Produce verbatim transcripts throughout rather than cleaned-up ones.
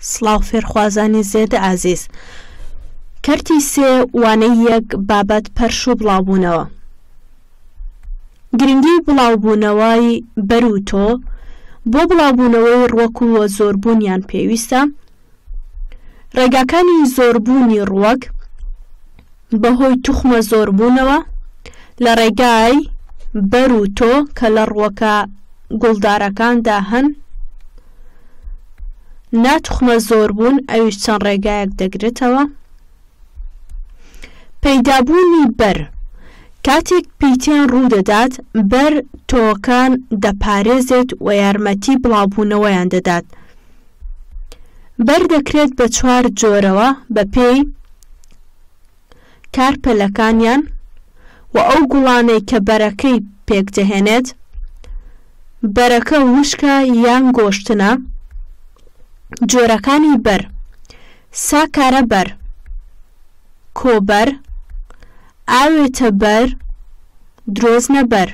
سڵاو فێرخوازانی زێدە ئازیز. کەرتی سێ وانەی یەک بابەت پەرش و بڵاوبوونەوە. گرنگی بڵاوبوونەوەی بەر و تۆ بۆ بڵاوبوونەوەی ڕووەک و زۆربوونیان پێویستە. ڕێگاکانی زۆربوونی ڕووەک بەهۆی توخمە زۆربوونەوە لە ڕێگای بەر و تۆ کە لە ڕووەکە گوڵدارەکاندا هەن. ناتوخمە زۆربوون ئەویش چەند ڕێگایەک دەگرێتەوە. پەیدابوونی بەر کاتێک پیتێن ڕوودەدات بەر تۆکان دەپارێزێت و یارمەتی بڵاوبوونەوەیان دەدات. بەر دەکرێت بە چوار جۆرەوە بە پێی کارپەلەکانیان و ئەو گوڵانەی کە بەرەکەی پێکدەهێنێت. بەرەکە وشکە یان گۆشتنە. جۆرەکانی بەر: ساکارە بەر، کۆبەر، ئاوێتە بەر، درۆزنە بەر.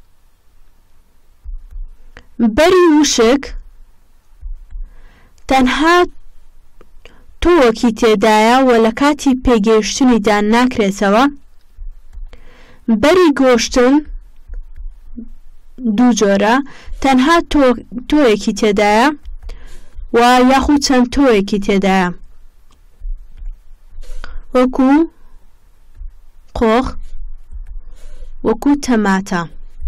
بەری وشک تەنها تۆوەکی تێدایە و لە کاتی پێگەیشتنیدا ناکرێتەوە. بەری گۆشتن دوو جۆرە، تەنها تۆیەکی تێدایە و یاخود چەند تۆیەکی تێدایە، وەکو قۆخ، وەکو تەماتە.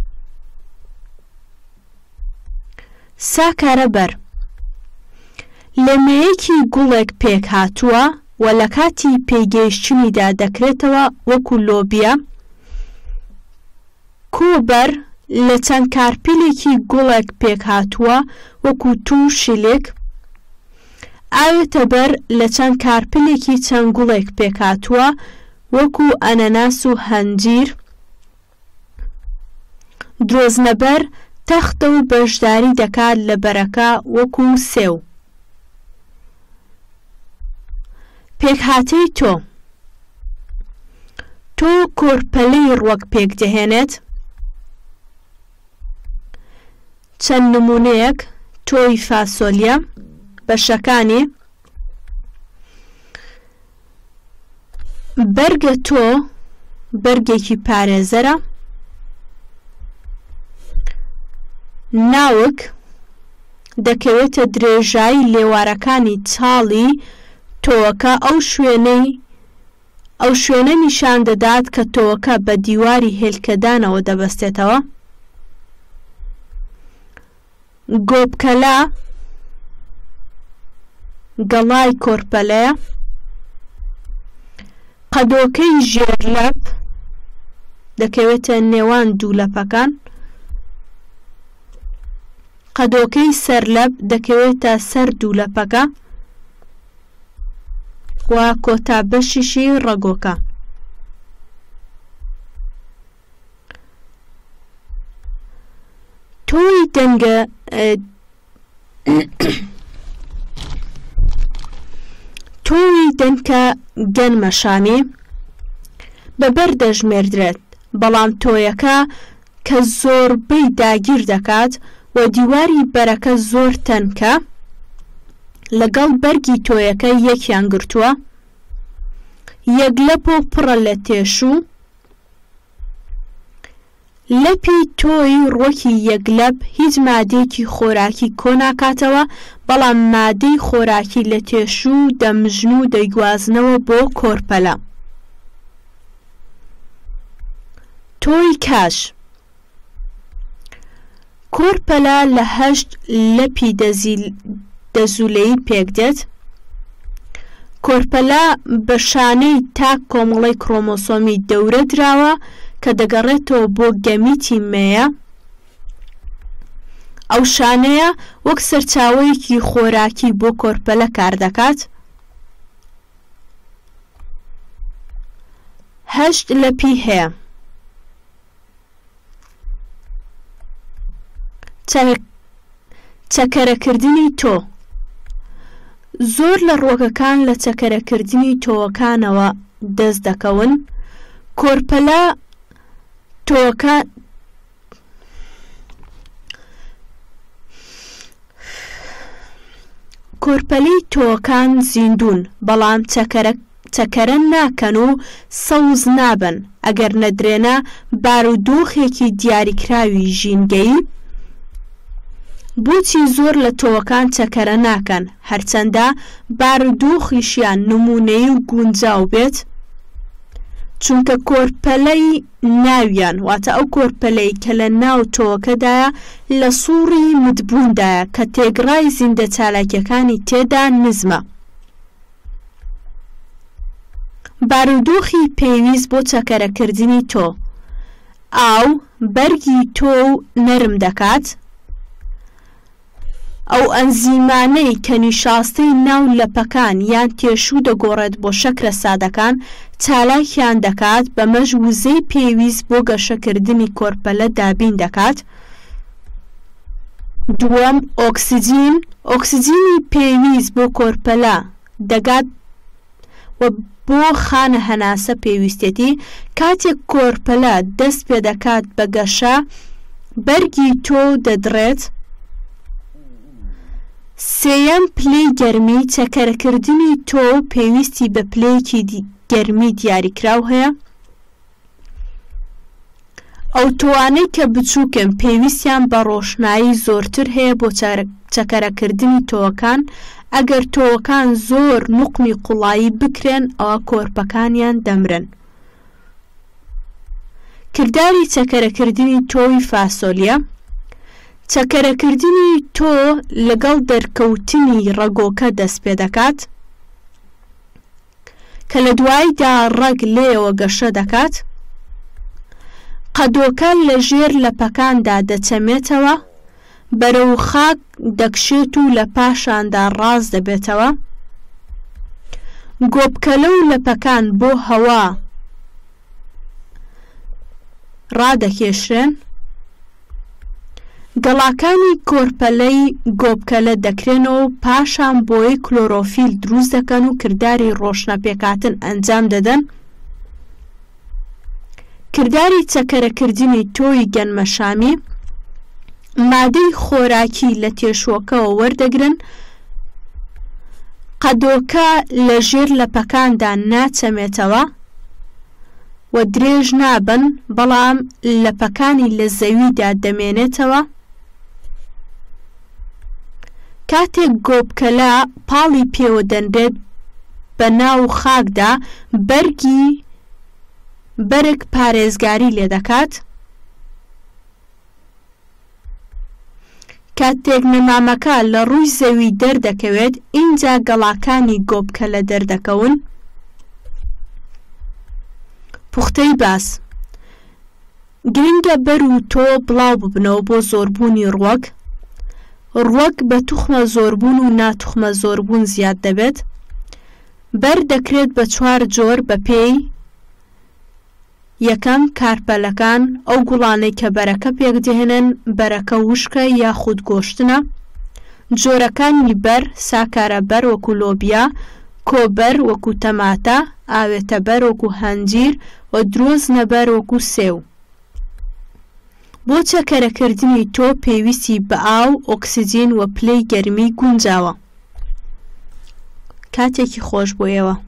ساکارە بەر لە مێیەکی گوڵێک پێک هاتووە و لە کاتی پێگەیشتنیدا دەکرێتەوە، وەکو لۆبیا. کۆبەر لە چەند کارپیلێکی گوڵێک پێک هاتووە، وەکو توو شیلێک. ئاوێتە بەر لە چەند کارپلێکی چەند گوڵێک پێک هاتووە، وەکو ئەنەناس و هەنجیر. درۆزنەبەر تەختە و بەشداری دەکات لە بەرەکە، وەکو سێو. پێکهاتەی تۆ: تۆ کۆرپەلەی ڕووەک پێک دەهێنێت. چەند نمونەیەک: تۆی فاسۆلیە. بەشەکانی: بەرگە تۆ بەرگێکی پارێزەرە. ناوک دەکەوێتە درێژایی لێوارەکانی چاڵی تۆوەکە ئەو شوێنەی ئەو شوێنە نیشان دەدات کە تۆوەکە بە دیواری هێلکەدانەوە دەبەستێتەوە. گۆبکەلا گەڵای کۆرپەلەیە. قەدۆکەی ژێرلەپ دەکەوێتە نێوان دوو لەپەکان. قەدۆکەی سەرلەپ دەکەوێتە سەر دوو لەپەکە و کۆتا بەشیشی ڕەگۆکە. تۆی دەنگە تۆی دەنکە گەنمەشامی بەبەر دەژمێردرێت، بەڵام تۆیەکە کە زۆربەی داگیر دەکات و دیواری بەرەکە زۆر تەنکە، لەگەڵ بەرگی تۆیەکە یەکیان گرتووە. یەکلەپ و پڕە لە تێشوو. لەپی تۆی ڕووەکی یەکلەپ هیچ مادەیەکی خۆراکی کۆ ناکاتەوە، بەڵام مادەی خۆراکی لە تێشوو دەمژن و دەیگوازنەوە بۆ کۆرپەلە. تۆی کاش کۆرپەلە لە هەشت لەپی دەزوولەیی پێک دێت. کۆرپەلە بە شانەی تاک کۆمەڵەی کرۆمۆسۆمی دەورە دراوە کە دەگەڕێتەوە بۆ گەمیتی مێیە. ئەو شانەیە وەک سەرچاوەیەکی خۆراکی بۆ کۆرپەلە کار دەکات. هەشت لەپی هەیە. چەکەرەکردنی تۆ: زۆر لە ڕووەکەکان لە چەکەرەکردنی تۆوەکانەوە دەست دەکەون. کۆرپەلە تۆوەکە کۆرپەلەی تۆکان زیندون بەڵام چەکەرە ناکەن و سەوز نابن ئەگەر نەدرێنە بارودۆخێکی دیاریکراوی ژینگەیی. بۆچی زۆر لە تۆوەکان چەکەرە ناکەن هەرچەندە بارودۆخیشیان نمونەیی و گونجاو بێت؟ چونکە کۆرپەلەی ناویان واتە ئەو کۆرپەلەی کە لە ناو تۆوەکەدایە لە سووڕی مدبووندایە کە تێگڕای زیندە چالاکیەکانی تێدا نزمە. بارودۆخی پێویست بۆ چەکەرەکردنی تۆ: ئاو بەرگی تۆ نەرم دەکات. ئەو ئەنزیمانەی کە نیشاستەی ناو لەپەکان یان تێشوو دەگۆڕێت بۆ شەکرە سادەکان چالاکیان دەکات بەمەش وزەی پێویست بۆ گەشەکردنی کۆرپەلە دابین دەکات. دووەم، ئۆکسجین. ئۆکسجینی پێویست بۆ کۆرپەلە دەگات و بۆ خانە هەناسە پێویستێتی. کاتێک کۆرپەلە دەست پێ دەکات بە گەشە بەرگی تۆ دەدڕێت. سێیەم، پلەی گەرمی. چەکەرەکردنی تۆ پێویستی بە پلەیەکی گەرمی دیاریکراو هەیە. ئەو تۆوانەی کە بچووکن پێویستیان بە ڕۆشنایی زۆرتر هەیە بۆ چەکەرەکردنی تۆوەکان. ئەگەر تۆوەکان زۆر نوقمی قوڵایی بکرێن ئەوە کۆرپەکانیان دەمرن. کردداری چەکەرەکردنی تۆی فاسۆلیە. چەکەرەکردنی تۆ لەگەڵ دەرکەوتنی ڕەگۆکە دەست پێ دەکات کە لە دواییدا ڕەگ لێەوە گەشە دەکات. قەدۆکە لە ژێر لەپەکاندا دەچەمێتەوە، بەرەو خاک دەکشێت و لە پاشاندا ڕاز دەبێتەوە. گۆبکەلە و لەپەکان بۆ هەوا ڕادەکێشرێن. گەڵاکانی کۆرپەلەی گۆبکەلە دەکرێنەوە و پاشان بۆی کلۆرۆفیل دروست دەکەن و کردداری ڕۆشنەپێکاتن ئەنجام دەدەن. کردداری چەکەرەکردنی تۆی گەنمەشامی. مادەی خۆراکی لە تێشوەکەوە وەردەگرن. قەدۆکە لە ژێر لەپەکاندا ناچەمێتەوە و درێژ نابن بەڵام لەپەکانی لە زەویدا دەمێنێتەوە. کاتێک گۆبکەلە پاڵی پێوە دەنرێت بە ناو خاکدا بەرگی بەرگ پارێزگاری لێ دەکات. کاتێک نەمامەکە لە ڕووی زەوی دەردەکەوێت ئینجا گەڵاکانی گۆبکەلە دەردەکەون. پوختەی باس. گرنگە بەر و تۆ بڵاو ببنەوە بۆ زۆربوونی ڕووەک. ڕووەک بە توخمە زۆربوون و ناتوخمە زۆربوون زیاد دەبێت. بەر دەکرێت بە چوار جۆر بە پێی: یەکەم، کارپەلەکان، ئەو گوڵانەی کە بەرەکە پێکدێنن بەرەکە وشکە یاخود گۆشتنە. جۆرەکانی بەر: ساکارە بەر وەکو لۆبیا، کۆبەر وەکو تەماتە، ئاوێتە بەر وەکو هەنجیر و درۆزنە بەر وەکو سێو. بۆ چەکەرەکردنی تۆ پێویستی بە ئاو، ئۆکسجین و پلەی گەرمی گونجاوە. کاتێکی خۆش بۆ ئێوە.